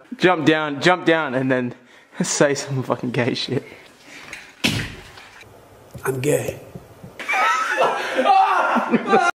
jump down, and then say some fucking gay shit. I'm gay.